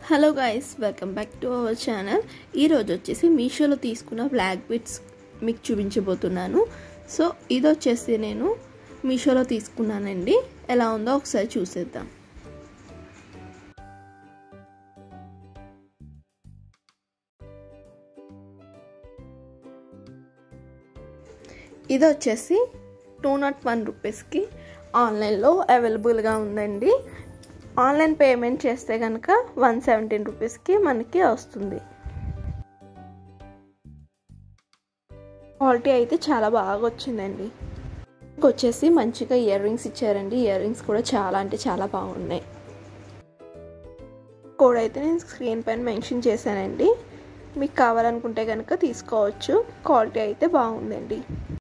Hello guys, welcome back to our channel. ఈరోజు వచ్చేసి మీషోలో తీసుకున్న బ్లాక్ బిట్స్ మీకు చూపించబోతున్నాను. సో ఇది వచ్చేసి నేను మీషోలో తీసుకున్నానండి. ఎలా ఉందో ఒకసారి చూసేద్దాం. ఇది వచ్చేసి 201 రూపీస్కి ఆన్లైన్లో అవైలబుల్గా ఉందండి. ఆన్లైన్ పేమెంట్ చేస్తే కనుక 117 రూపీస్కి మనకి వస్తుంది. క్వాలిటీ అయితే చాలా బాగా వచ్చిందండి. వచ్చేసి మంచిగా ఇయర్ రింగ్స్ ఇచ్చారండి. ఇయర్ రింగ్స్ కూడా చాలా అంటే చాలా బాగున్నాయి. కోడ్ అయితే నేను స్క్రీన్ పైన మెన్షన్ చేశానండి. మీకు కావాలనుకుంటే కనుక తీసుకోవచ్చు. క్వాలిటీ అయితే బాగుందండి.